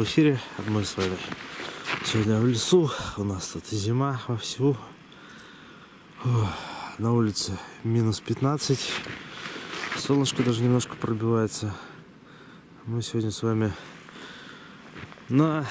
в эфире. Мы с вами сегодня в лесу. У нас тут зима вовсю. На улице минус 15. Солнышко даже немножко пробивается. Мы сегодня с вами на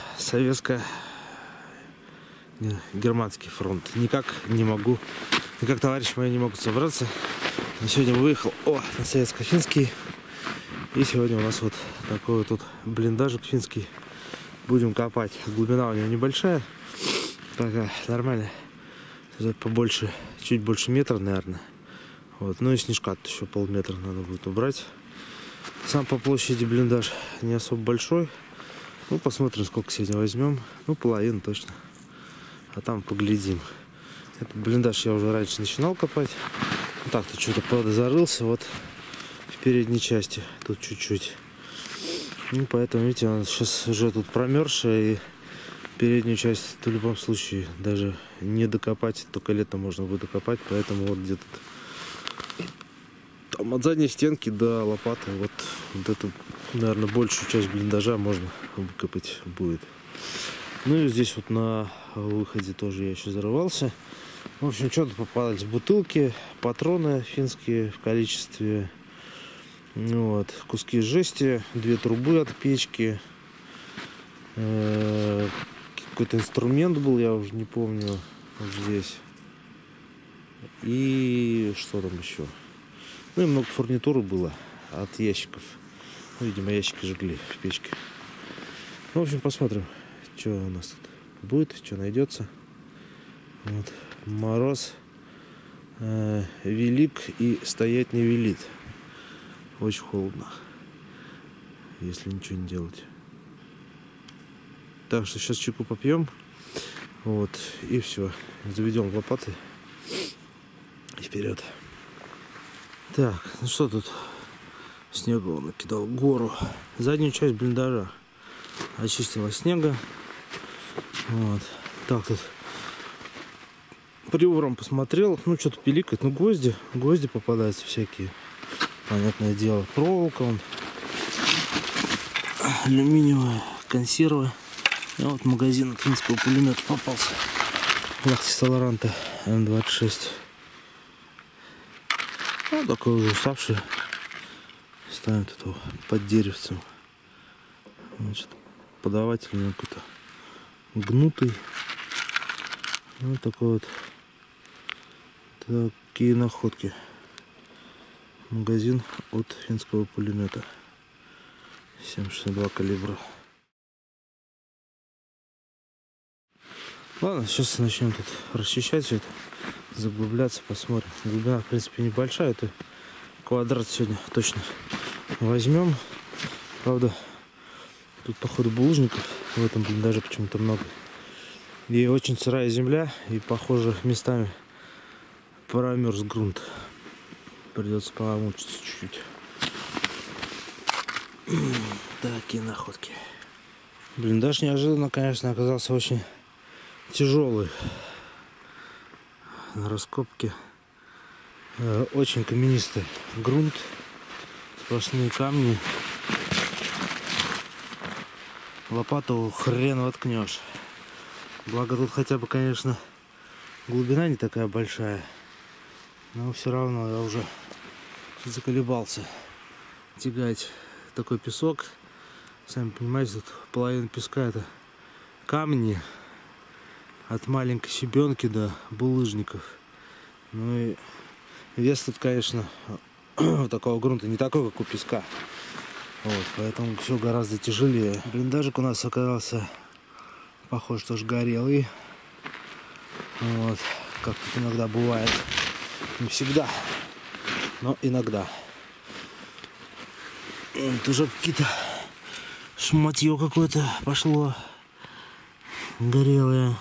советско-германский фронт. Никак товарищи мои не могут собраться. Я сегодня выехал на советско-финский. И сегодня у нас вот такой вот тут блиндажик финский. Будем копать. Глубина у него небольшая. Такая нормальная. Побольше, чуть больше метра, наверное. Вот. Ну и снежка еще полметра надо будет убрать. Сам по площади блиндаж не особо большой. Ну, посмотрим, сколько сегодня возьмем. Ну, половину точно. А там поглядим. Этот блиндаж я уже раньше начинал копать. Так-то что-то, правда, зарылся. Вот в передней части. Тут чуть-чуть. Ну, поэтому, видите, он сейчас уже тут промерзшая. И переднюю часть в любом случае даже не докопать. Только летом можно будет докопать. Поэтому вот где-то там от задней стенки до лопаты. Вот эту, наверное, большую часть блиндажа можно выкопать будет. Ну и здесь вот на выходе тоже я еще зарывался. В общем, что-то попадались бутылки, патроны финские в количестве. Вот, куски жести, 2 трубы от печки. Какой-то инструмент был, я уже не помню, вот здесь. И что там еще? Ну и много фурнитуры было от ящиков. Ну, видимо, ящики жгли в печке. Ну, в общем, посмотрим, что у нас тут будет, что найдется. Вот. Мороз велик и стоять не велит. Очень холодно, если ничего не делать. Так что сейчас чайку попьем. Вот, и все. Заведем лопаты. И вперед. Так, ну что тут? Снега он накидал гору. Заднюю часть блиндажа очистила снега. Вот. Так, тут привором посмотрел. Ну, что-то пиликает. Ну, гвозди попадаются всякие. Понятное дело. Проволока, он. Алюминиевая консерва. И вот магазин от финского пулемета попался. Лахтис Толоранте М26. Ну, такой уже уставший. Ставим тут его под деревцем. Значит, подаватель у него какой-то гнутый. Вот такой вот. Такие находки. Магазин от финского пулемета. 7,62 калибра. Ладно, сейчас начнем тут расчищать все это. Заглубляться, посмотрим. Глубина, в принципе, небольшая. Это квадрат сегодня точно возьмем. Правда, тут, походу, булыжников в этом блиндаже почему-то много. И очень сырая земля. И, похоже, местами промерз грунт. Придется помучиться чуть-чуть. Такие находки. Блиндаж неожиданно, конечно, оказался очень тяжелый. На раскопке очень каменистый грунт. Сплошные камни. Лопату хрен воткнешь. Благо тут хотя бы, конечно, глубина не такая большая. Но все равно я уже заколебался тягать такой песок. Сами понимаете, тут половина песка это камни. От маленькой щебенки до булыжников. Ну и вес тут, конечно, такого грунта не такой, как у песка. Вот, поэтому все гораздо тяжелее. Блиндажик у нас оказался, похоже, тоже горелый. Вот, как тут иногда бывает. Не всегда, но иногда. Вот уже какие-то шматье какое-то пошло горелое.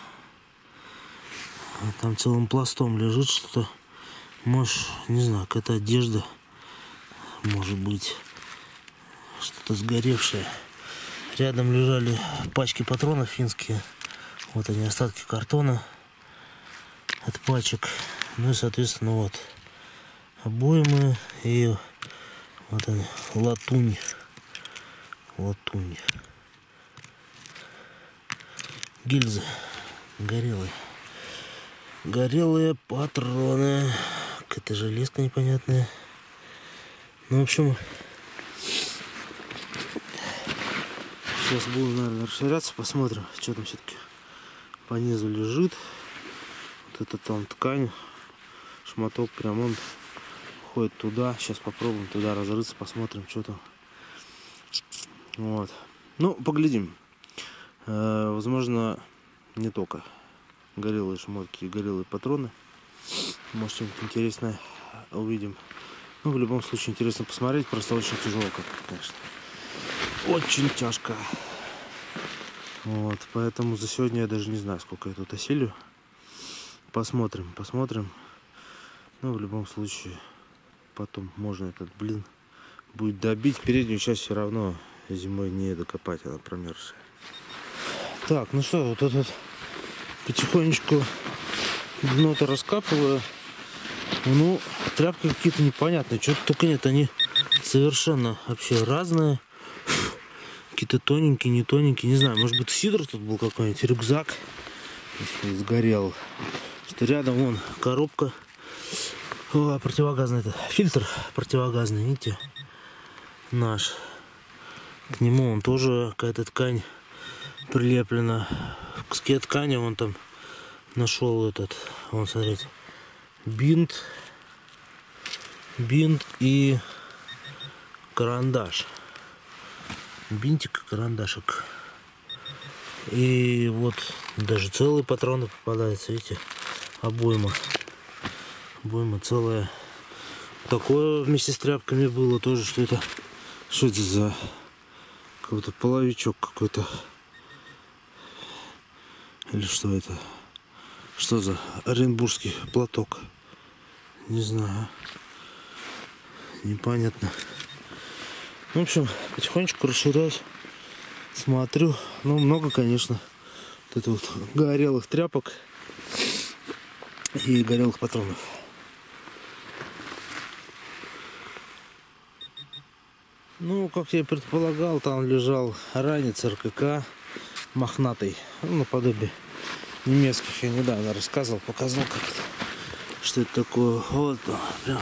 Там целым пластом лежит что-то. Может, не знаю, какая-то одежда. Может быть, что-то сгоревшее. Рядом лежали пачки патронов финские. Вот они, остатки картона от пачек. Ну и, соответственно, вот обоймы и вот они, латунь. гильзы горелые. Горелые патроны. Какая-то железка непонятная. Ну, в общем, сейчас буду, наверное, расширяться, посмотрим, что там все-таки по низу лежит. Вот это там ткань, шматок прям он ходит туда. Сейчас попробуем туда разрыться, посмотрим, что там. Вот. Ну, поглядим. Возможно, не только горелые шмотки и горелые патроны. Может, что-нибудь интересное увидим. Ну, в любом случае, интересно посмотреть. Просто очень тяжело, конечно. Очень тяжко. Вот, поэтому за сегодня я даже не знаю, сколько я тут осилю. Посмотрим. Ну, в любом случае, потом можно этот блин будет добить. Переднюю часть все равно зимой не докопать, она промерзшая. Так, ну что, вот этот потихонечку дно-то раскапываю. Ну, тряпки какие-то непонятные. Что-то только нет, они совершенно вообще разные. Какие-то тоненькие, не тоненькие. Не знаю, может быть, сидр тут был какой-нибудь, рюкзак сгорел. Что рядом вон коробка. О, противогазный это. Фильтр противогазный, видите? Наш. К нему он тоже какая-то ткань прилеплена. В куске ткани он там нашел этот. Вон, смотрите. Бинт и карандаш. Бинтик и карандашик. И вот даже целые патроны попадаются, видите, обойма целая. Такое вместе с тряпками было тоже, что это за какой-то половичок какой-то, или что это, что за оренбургский платок, не знаю, непонятно. В общем, потихонечку расширяюсь, смотрю. Ну, много, конечно, вот это вот горелых тряпок и горелых патронов. Ну, как я и предполагал, там лежал ранец РКК мохнатый, ну, наподобие немецких. Я недавно рассказывал, показал, как это, что это такое. Вот, прям.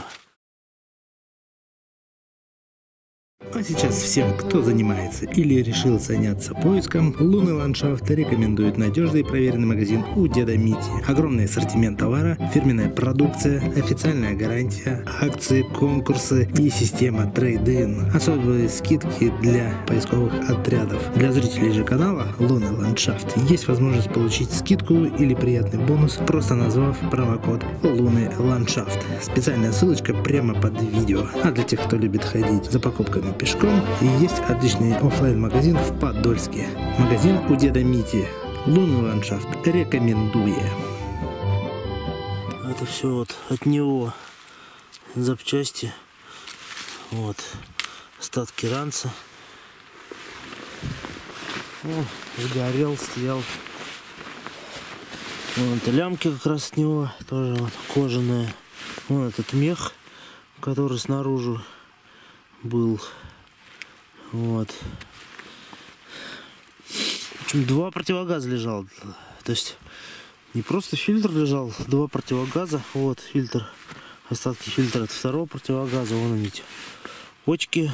А сейчас всем, кто занимается или решил заняться поиском, Лунный ландшафт рекомендует надежный и проверенный магазин у деда Мити. Огромный ассортимент товара, фирменная продукция, официальная гарантия, акции, конкурсы и система трейд-ин. Особые скидки для поисковых отрядов. Для зрителей же канала Лунный ландшафт есть возможность получить скидку или приятный бонус, просто назвав промокод Лунный ландшафт. Специальная ссылочка прямо под видео. А для тех, кто любит ходить за покупками пешком, и есть отличный офлайн-магазин в Подольске. Магазин у деда Мити. Лунный ландшафт рекомендую. Это все вот от него запчасти. Вот остатки ранца. О, сгорел, стоял. Вот лямки как раз от него тоже вот кожаные. Вон этот мех, который снаружи был. Вот. В общем, 2 противогаза лежал. То есть не просто фильтр лежал, 2 противогаза. Вот фильтр, остатки фильтра от 2-го противогаза. Вон они, очки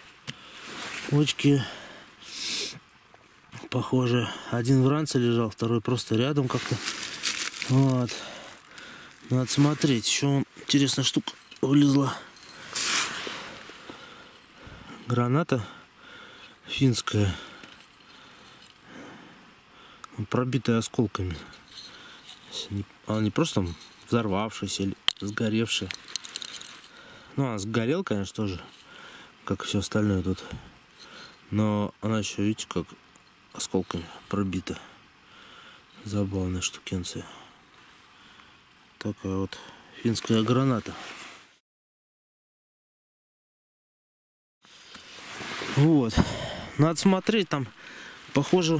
похоже. Один в ранце лежал, второй просто рядом как-то. Вот. Надо смотреть. Еще интересная штука вылезла. Граната финская, пробитая осколками. Она не просто там взорвавшаяся или сгоревшая. Ну, она сгорела, конечно, тоже, как и все остальное тут. Но она еще, видите, как осколками пробита. Забавная штукенция. Такая вот финская граната. Вот. Надо смотреть, там, похоже,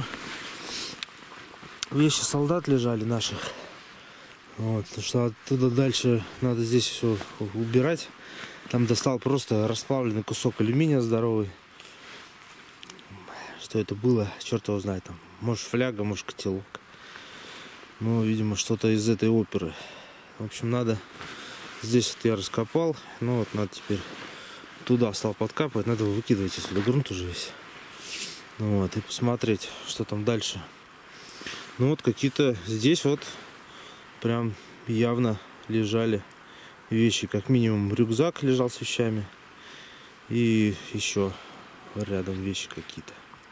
вещи солдат лежали наших. Вот, потому что оттуда дальше надо здесь все убирать. Там достал просто расплавленный кусок алюминия здоровый. Что это было, черт его знает, там Может фляга, может котелок. Ну, видимо, что-то из этой оперы. В общем, надо... Здесь вот я раскопал. Ну вот надо теперь туда стал подкапывать. Надо выкидывать отсюда грунт уже весь. Ну, вот, и посмотреть, что там дальше. Ну вот какие-то здесь вот прям явно лежали вещи. Как минимум рюкзак лежал с вещами. И еще рядом вещи какие-то.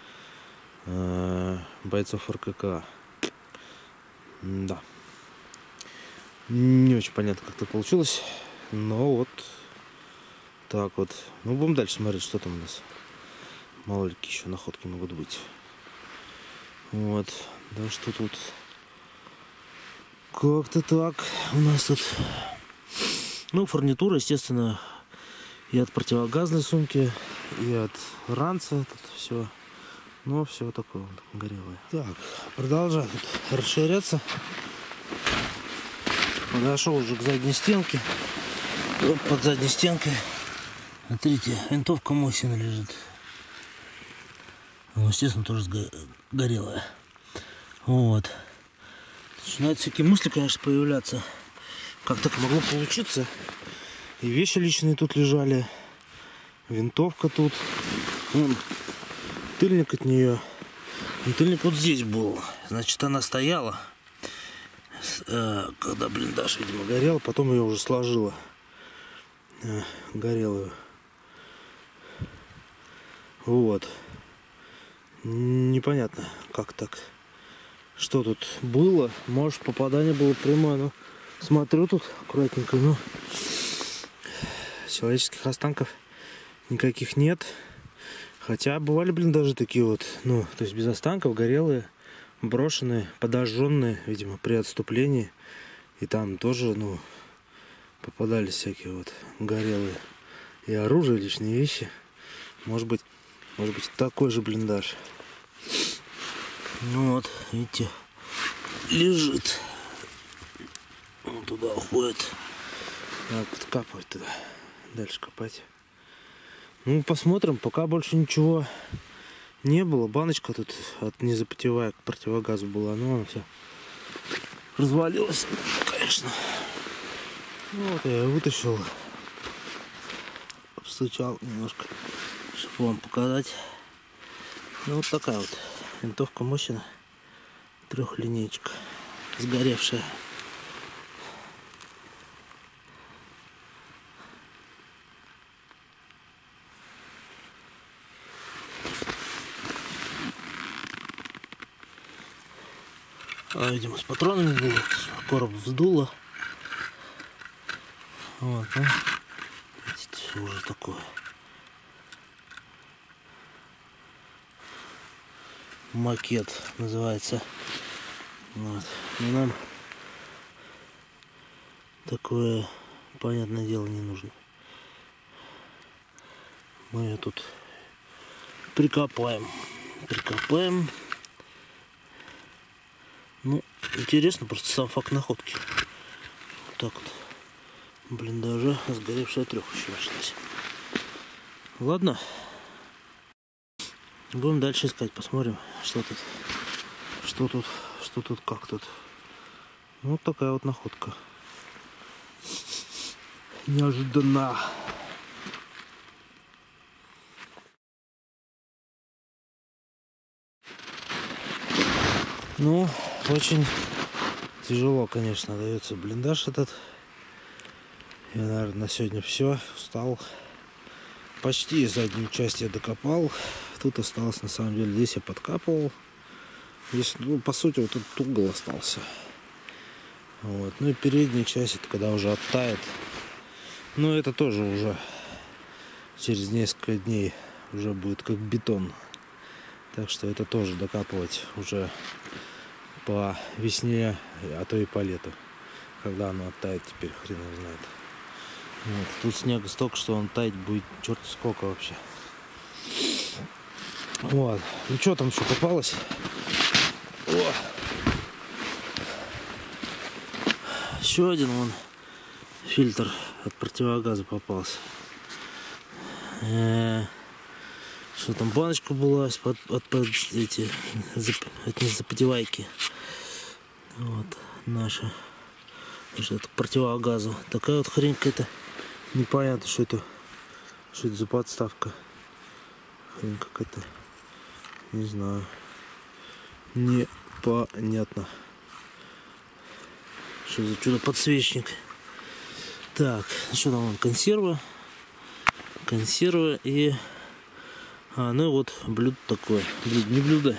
Бойцов РКК. Да. Не очень понятно, как это получилось. Но вот так вот. Ну, будем дальше смотреть, что там у нас. Мало ли какие еще находки могут быть. Вот. Да что тут? Как-то так у нас тут. Ну, фурнитура, естественно, и от противогазной сумки, и от ранца. Тут все. Ну, все такое вот горелое. Так, продолжаю тут расширяться. Подошел уже к задней стенке. Вот под задней стенкой. Смотрите, винтовка Мосина лежит. Ну, естественно, тоже горелая. Вот. Начинают всякие мысли, конечно, появляться. Как так могло получиться? И вещи личные тут лежали. Винтовка тут. Вон, тыльник от нее. И тыльник вот здесь был. Значит, она стояла. Когда блиндаж, видимо, горел. Потом ее уже сложила. Горелую. Вот. Непонятно, как так. Что тут было? Может, попадание было прямое. Но смотрю тут аккуратненько. Но человеческих останков никаких нет. Хотя бывали, блин, даже такие вот. Ну, то есть без останков, горелые, брошенные, подожженные, видимо, при отступлении. И там тоже, ну, попадались всякие вот горелые и оружие, личные вещи. Может быть такой же блиндаж. Ну вот, видите, лежит. Он туда уходит. Надо подкапывать туда. Дальше копать. Ну, посмотрим. Пока больше ничего не было. Баночка тут от незапотевая к противогазу была. Но она вся развалилась, конечно. Вот я ее вытащил. Обстучал немножко, чтобы вам показать. Ну, вот такая вот винтовка Мосина. Трехлинеечка. Сгоревшая. Видимо, с патронами было. Короб вздуло. Вот, ну, видите, все уже такое. Макет называется. Вот. Но нам такое, понятное дело, не нужно. Мы ее тут прикопаем. Ну, интересно просто сам факт находки. Вот так вот. Блиндажа сгоревшая трёха еще нашлась. Ладно. Будем дальше искать, посмотрим, что тут, как тут. Вот такая вот находка. Неожиданно. Ну, очень тяжело, конечно, дается блиндаж этот. Я, наверное, на сегодня все. Устал. Почти заднюю часть я докопал. Тут осталось, на самом деле, здесь я подкапывал. Здесь, ну, по сути, вот этот угол остался. Вот. Ну и передняя часть, это когда уже оттает. Но это тоже уже через несколько дней уже будет как бетон. Так что это тоже докапывать уже по весне, а то и по лету. Когда оно оттает, теперь хрен его знает. Вот. Тут снега столько, что он таять будет черт сколько вообще. Вот. Ну что там еще попалось? О! Еще один вон фильтр от противогаза попался. Что там, баночка была от эти запотевайки. Вот наша. Это противогазу. Такая вот хрень какая-то. Непонятно, что это за подставка. Хрень какая-то. Не знаю. Непонятно. Что за чудо-подсвечник. Так, что там вон, консерва. Консерва и... ну вот блюдо такое. Не блюдо.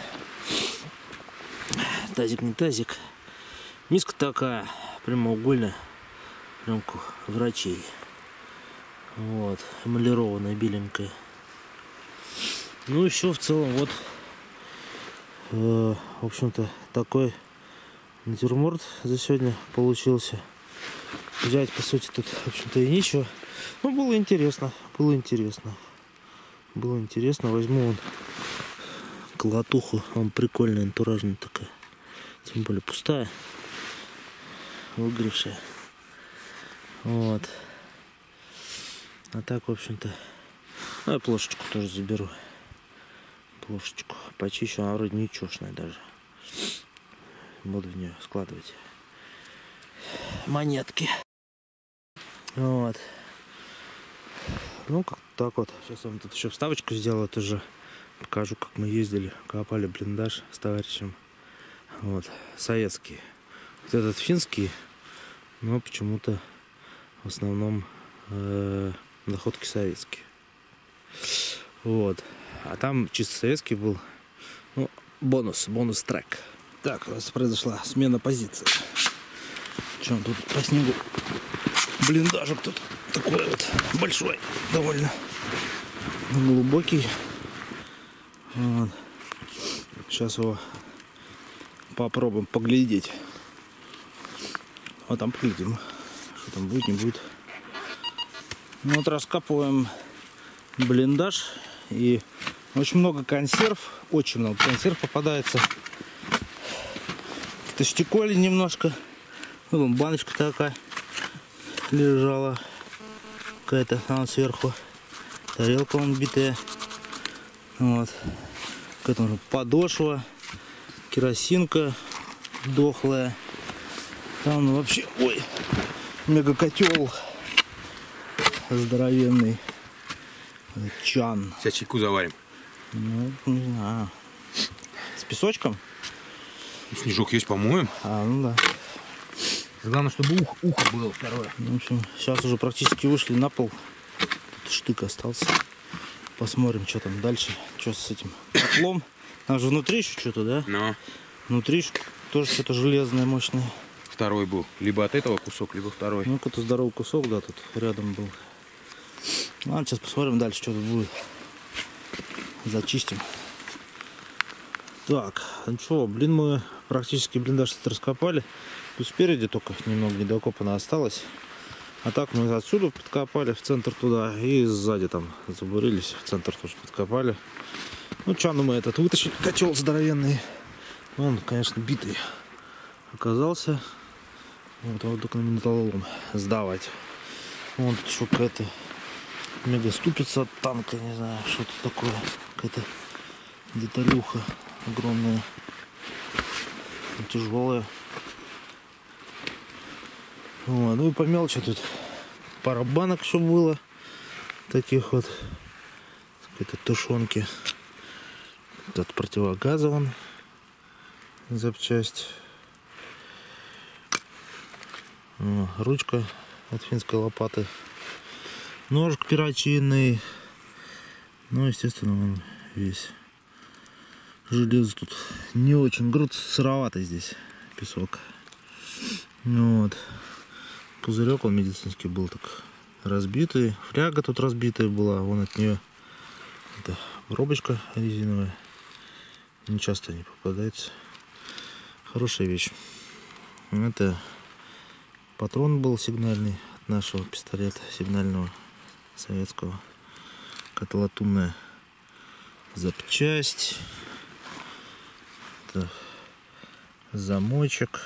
Тазик не тазик. Миска такая, прямоугольная. Прям как врачей. Вот. Эмалированная, беленькая. Ну и все в целом. Вот. В общем-то, такой натюрморт за сегодня получился. Взять, по сути, тут, в общем-то, и нечего. Ну, было интересно. Было интересно. Было интересно. Возьму вон колотуху. Он прикольная, антуражная такая. Тем более пустая. Выгоревшая. Вот. А так, в общем-то... Ну, я плошечку тоже заберу. Плошечку почищу. Она вроде ничешная даже. Буду в нее складывать монетки. Вот. Ну, как так вот. Сейчас я вам тут еще вставочку сделаю. Тоже покажу, как мы ездили. Копали блиндаж с товарищем. Вот. Советский. Вот этот финский. Но почему-то в основном находки советские. Вот. А там чисто советский был. Ну, бонус трек. Так, у нас произошла смена позиции. Что тут по снегу? Блиндажик тут такой вот большой, довольно глубокий. Вот. Сейчас его попробуем поглядеть. А там поглядим, что там будет, не будет. Ну вот раскапываем блиндаж. И очень много консерв. Очень много консерв попадается. Это стеколи немножко. Ну, вон баночка такая лежала. Какая-то там сверху. Тарелка вон битая. Вот. Какая-то подошва. Керосинка дохлая. Там вообще, ой, мега котел здоровенный. Чан. Сейчас чайку заварим. Ну, не знаю. С песочком? Снежок есть, помоем. Ну да. Главное, чтобы ухо было второе. В общем, сейчас уже практически вышли на пол. Тут штык остался. Посмотрим, что там дальше. Что с этим котлом. Там же внутри еще что-то, да? Но. Внутри тоже что-то железное, мощное. Второй был. Либо от этого кусок, либо второй. Ну, какой-то здоровый кусок, да, тут рядом был. Ладно, сейчас посмотрим дальше, что тут будет. Зачистим. Так, ну что, блин, мы практически блиндаж раскопали. Тут спереди только немного недокопано осталось. А так мы отсюда подкопали в центр туда. И сзади там забурились, в центр тоже подкопали. Ну, чану мы этот вытащили. Котел здоровенный. Он, конечно, битый оказался. Вот, а вот только на металлолом сдавать. Вон тут еще какая-то мега ступица от танка, не знаю, что это такое. Какая-то деталюха огромная, тяжелая. Вот, ну и по мелочи тут пара банок еще было. Таких вот. Какой-то тушенки. От противогаза вон запчасть. Ручка от финской лопаты. Ножик перочинный. Ну, естественно, он весь. Железо тут не очень. Груд сыроватый здесь. Песок. Вот. Пузырек он медицинский был так разбитый. Фляга тут разбитая была. Вон от нее это пробочка резиновая. Не часто не попадается. Хорошая вещь. Это патрон был сигнальный от нашего пистолета сигнального советского. Какая-то латунная запчасть. Это замочек.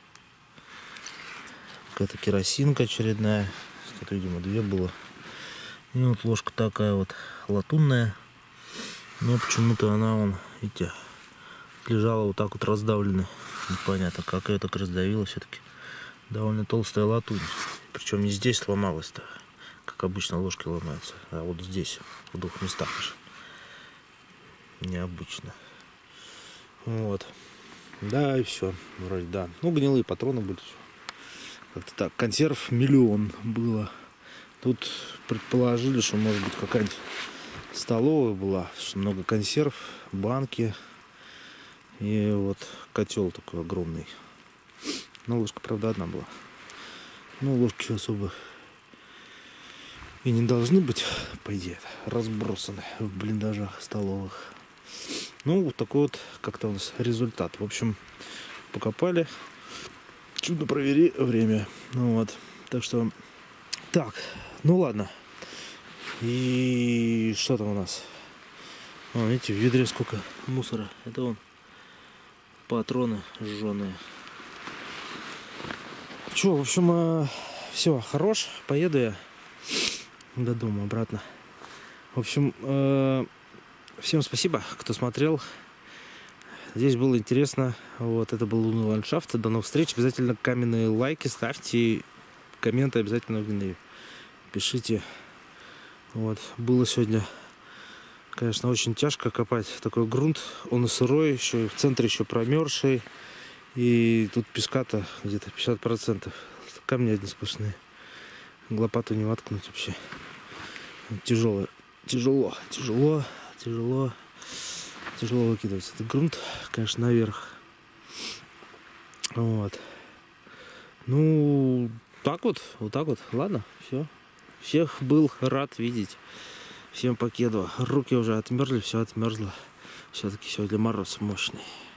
Какая-то керосинка очередная. Тут, видимо, две было. И вот ложка такая вот латунная. Но почему-то она, вон, видите, лежала вот так вот раздавленная. Непонятно, как ее так раздавило все-таки. Довольно толстая латунь. Причем не здесь сломалась-то, как обычно ложки ломаются, а вот здесь, в двух местах уже. Необычно. Вот. Да, и все. Вроде да. Ну, гнилые патроны были. Как-то так. Консерв 1 000 000 было. Тут предположили, что может быть какая-нибудь столовая была, что много консерв, банки и вот котел такой огромный. Но ложка, правда, одна была. Ну, ложки особо и не должны быть, по идее, разбросаны в блиндажах столовых. Ну, вот такой вот как-то у нас результат. В общем, покопали. Чудо провели время. Ну вот. Так что, так, ну ладно. И что там у нас? Вон, видите, в ведре сколько мусора. Это вон патроны жженые. Че, в общем, все, хорош. Поеду я до дома обратно. В общем, всем спасибо, кто смотрел. Здесь было интересно. Вот, это был лунный ландшафт. До новых встреч. Обязательно каменные лайки ставьте. Комменты обязательно пишите. Вот, было сегодня, конечно, очень тяжко копать такой грунт. Он и сырой, еще и в центре еще промерзший. И тут песка-то где-то 50%. Камни одни сплошные. Лопату не воткнуть вообще. Тяжело выкидывать этот грунт, конечно, наверх. Вот. Ну, так вот. Ладно, все. Всех был рад видеть. Всем покедова. Руки уже отмерзли, все отмерзло. Все-таки сегодня мороз мощный.